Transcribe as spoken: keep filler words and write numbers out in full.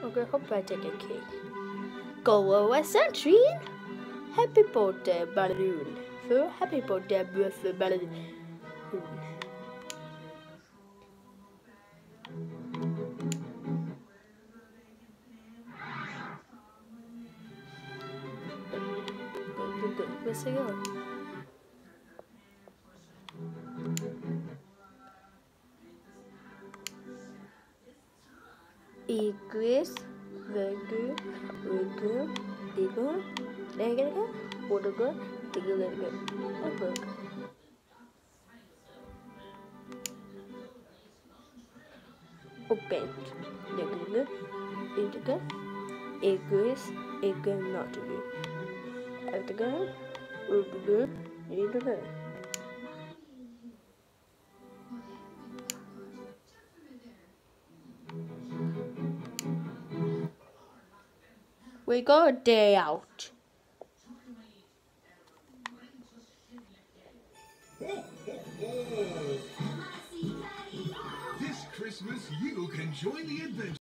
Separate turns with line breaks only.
Okay, hope I take a cake. Go over sunshine. Happy birthday, balloon. For happy birthday, birthday balloon. Good, good, good. Where's he going? Igris, Vegu, Ugu, Digu, Negaga, Udugu, Digu, Digu. Open. Digu, Digu, Igris, Igu, Notugu. Aftergo, Udugu, Digu. We got a day out.
This Christmas, you can join the adventure.